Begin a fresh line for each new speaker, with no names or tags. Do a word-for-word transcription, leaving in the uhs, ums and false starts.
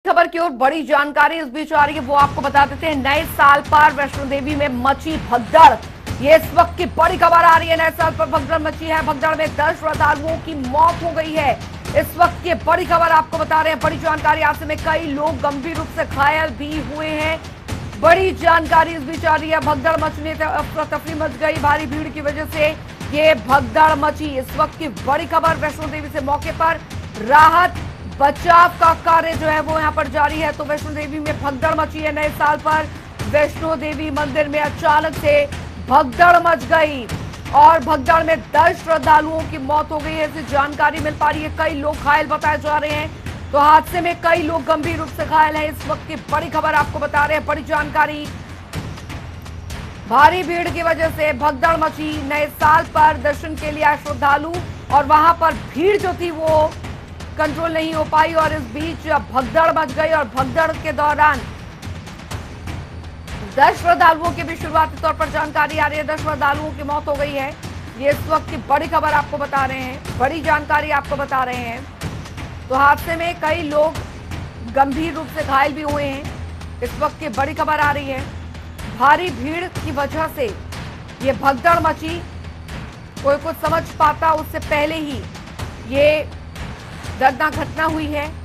खबर की ओर बड़ी जानकारी इस बीच आ रही है, वो आपको बता देते हैं। नए साल पर वैष्णो देवी में मची भगदड़। ये इस वक्त की बड़ी खबर आ रही है। नए साल पर भगदड़ मची है। भगदड़ में दस श्रद्धालुओं की मौत हो गई है। इस वक्त की बड़ी खबर आपको बता रहे हैं। बड़ी जानकारी हादसे में कई लोग गंभीर रूप से घायल भी हुए हैं। बड़ी जानकारी इस बीच आ रही है। भगदड़ मचने से अफरा तफरी मच गई। भारी भीड़ की वजह से ये भगदड़ मची। इस वक्त की बड़ी खबर वैष्णो देवी से मौके पर राहत बचाव का कार्य जो है वो यहां पर जारी है। तो वैष्णो देवी में भगदड़ मची है। नए साल पर वैष्णो देवी मंदिर में अचानक से भगदड़ मच गई और भगदड़ में दस श्रद्धालुओं की मौत हो गई है। ऐसी जानकारी मिल पा रही है। कई लोग घायल बताए जा रहे हैं। तो हादसे में कई लोग गंभीर रूप से घायल हैं। इस वक्त की बड़ी खबर आपको बता रहे हैं। बड़ी जानकारी, भारी भीड़ की वजह से भगदड़ मची। नए साल पर दर्शन के लिए आए श्रद्धालु और वहां पर भीड़ जो थी वो कंट्रोल नहीं हो पाई और इस बीच भगदड़ मच गई और भगदड़ के दौरान दस श्रद्धालुओं की भी शुरुआती तौर पर जानकारी आ रही है। दस श्रद्धालुओं की मौत हो गई है। ये इस वक्त की बड़ी खबर आपको बता रहे हैं। बड़ी जानकारी आपको बता रहे हैं। तो हादसे में कई लोग गंभीर रूप से घायल भी हुए हैं। इस वक्त की बड़ी खबर आ रही है। भारी भीड़ की वजह से ये भगदड़ मची। कोई कुछ समझ पाता उससे पहले ही ये दर्दनाक घटना हुई है।